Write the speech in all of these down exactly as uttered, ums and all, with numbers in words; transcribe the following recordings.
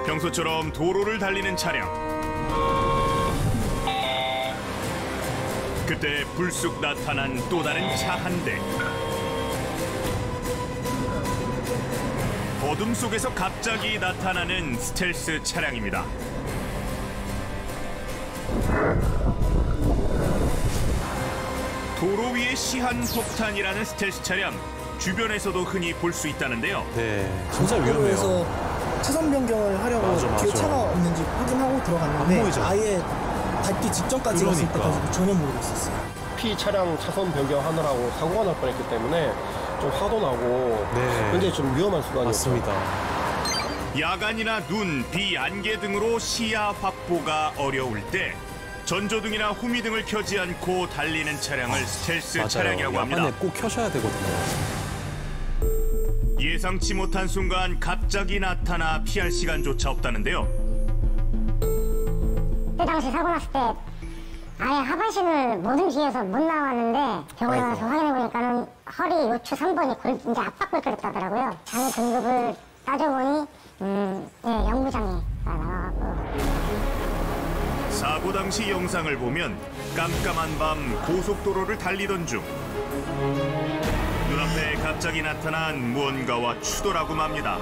평소처럼 도로를 달리는 차량. 그때 불쑥 나타난 또 다른 차 한 대. 어둠 속에서 갑자기 나타나는 스텔스 차량입니다. 도로 위에 시한폭탄이라는 스텔스 차량, 주변에서도 흔히 볼 수 있다는데요. 네, 진짜 위험해요. 도로에서 차선 변경을 하려고 맞아, 맞아. 뒤에 차가 없는지 확인하고 들어갔는데 안 보이죠? 아예 밟기 직전까지 갔을 그러니까. 때까지 전혀 모르고 있었어요. 피 차량 차선 변경하느라고 사고가 날 뻔했기 때문에 좀 화도 나고 네. 굉장히 좀 위험한 수단이었죠. 맞습니다. 야간이나 눈, 비, 안개 등으로 시야 확보가 어려울 때 전조등이나 후미등을 켜지 않고 달리는 차량을 스텔스 맞아요. 차량이라고 합니다. 야간에 꼭 켜셔야 되거든요. 예상치 못한 순간 갑자기 나타나 피할 시간조차 없다는데요. 그때 당시 사고 났을 때 아예 하반신을 모든 뒤에서 못 나왔는데 병원에 가서 확인해보니까는 허리 요추 삼 번이 골, 이제 압박골절했다더라고요. 장애 등급을 따져보니 음, 예, 영구장애가 나와갖고. 사고 당시 영상을 보면 깜깜한 밤 고속도로를 달리던 중 눈앞에 갑자기 나타난 무언가와 추돌하고 맙니다.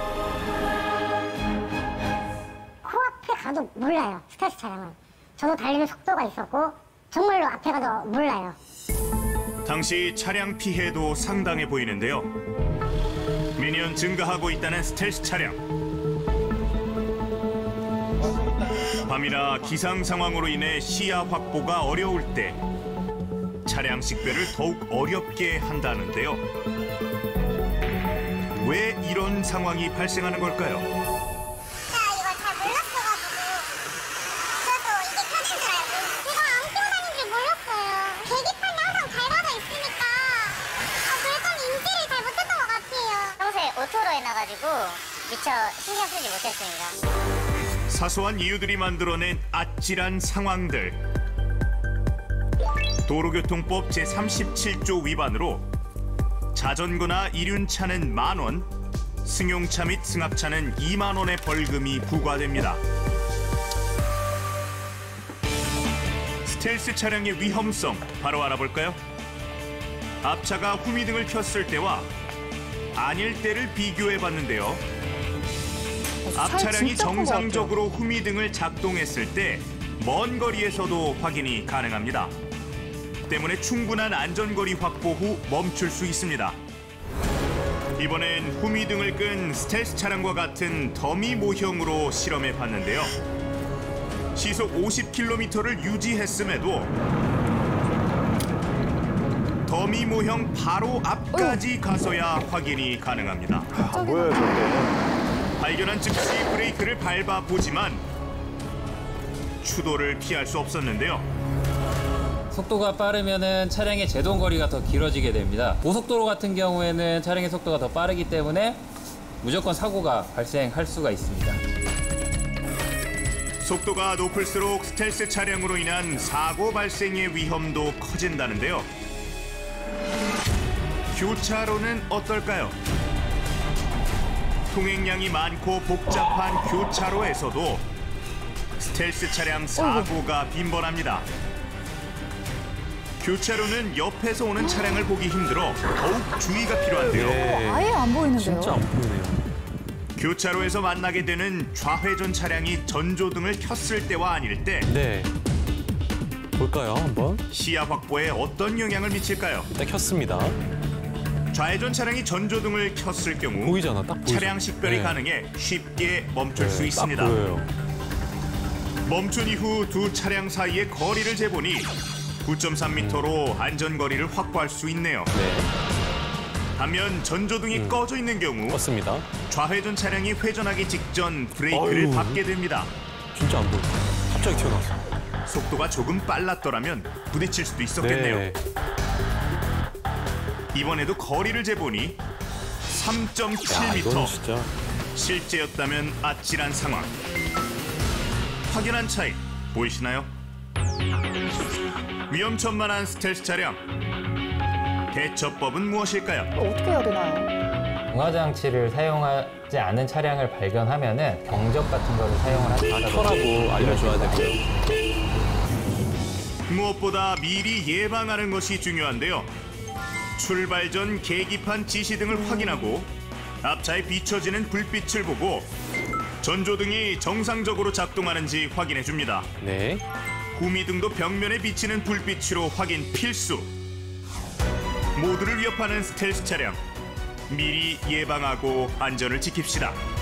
코앞에 가도 몰라요, 스텔스 차량은. 저도 달리는 속도가 있었고 정말로 앞에 가도 몰라요. 당시 차량 피해도 상당해 보이는데요. 매년 증가하고 있다는 스텔스 차량. 밤이나 기상 상황으로 인해 시야 확보가 어려울 때 차량 식별을 더욱 어렵게 한다는데요. 왜 이런 상황이 발생하는 걸까요? 제가 이걸 잘 몰랐어가지고 저도 이게 켜진 줄 알고 제가 안 끼고 다니는 줄 몰랐어요. 계기판이 항상 밟아져 있으니까 아, 물건 인지를 잘 못했던 것 같아요. 평소에 오토로 해놔가지고 미처 신경 쓰지 못했습니다. 사소한 이유들이 만들어낸 아찔한 상황들. 도로교통법 제삼십칠 조 위반으로 자전거나 이륜차는 만 원, 승용차 및 승합차는 이만 원의 벌금이 부과됩니다. 스텔스 차량의 위험성 바로 알아볼까요? 앞차가 후미등을 켰을 때와 아닐 때를 비교해 봤는데요. 앞 차량이 정상적으로 후미등을 작동했을 때 먼 거리에서도 확인이 가능합니다. 때문에 충분한 안전거리 확보 후 멈출 수 있습니다. 이번엔 후미등을 끈 스텔스 차량과 같은 더미 모형으로 실험해 봤는데요. 시속 오십 킬로미터를 유지했음에도 더미 모형 바로 앞까지 가서야 확인이 가능합니다. 안 보여요, 절대. 발견한 즉시 브레이크를 밟아보지만 추돌을 피할 수 없었는데요. 속도가 빠르면은 차량의 제동 거리가 더 길어지게 됩니다. 고속도로 같은 경우에는 차량의 속도가 더 빠르기 때문에 무조건 사고가 발생할 수가 있습니다. 속도가 높을수록 스텔스 차량으로 인한 사고 발생의 위험도 커진다는데요. 교차로는 어떨까요? 통행량이 많고 복잡한 교차로에서도 스텔스 차량 사고가 빈번합니다. 교차로는 옆에서 오는 차량을 보기 힘들어 더욱 주의가 필요한데요. 네. 아예 안 보이는데요. 진짜 안 보이네요. 교차로에서 만나게 되는 좌회전 차량이 전조등을 켰을 때와 아닐 때 네. 볼까요, 한번? 시야 확보에 어떤 영향을 미칠까요? 일단 켰습니다. 좌회전 차량이 전조등을 켰을 경우 보이잖아, 딱 보이죠? 차량 식별이 네. 가능해 쉽게 멈출 네, 수 있습니다. 딱 보여요. 멈춘 이후 두 차량 사이의 거리를 재보니 구 점 삼 미터로 안전거리를 확보할 수 있네요. 네. 반면 전조등이 음. 꺼져 있는 경우 껐습니다. 좌회전 차량이 회전하기 직전 브레이크를 어휴. 밟게 됩니다. 진짜 안 보여. 갑자기 튀어나왔어. 속도가 조금 빨랐더라면 부딪힐 수도 있었겠네요. 네. 이번에도 거리를 재보니 삼 점 칠 야, 미터. 이거는 진짜. 실제였다면 아찔한 상황. 확연한 차이 보이시나요? 위험천만한 스텔스 차량. 대처법은 무엇일까요? 어떻게 해야 되나요? 중화장치를 사용하지 않은 차량을 발견하면은 경적 같은 거를 사용을 하다 켜라고 알려줘야 되고요. 무엇보다 미리 예방하는 것이 중요한데요. 출발 전 계기판 지시 등을 확인하고 앞차에 비춰지는 불빛을 보고 전조등이 정상적으로 작동하는지 확인해 줍니다. 네. 후미등도 벽면에 비치는 불빛으로 확인 필수. 모두를 위협하는 스텔스 차량. 미리 예방하고 안전을 지킵시다.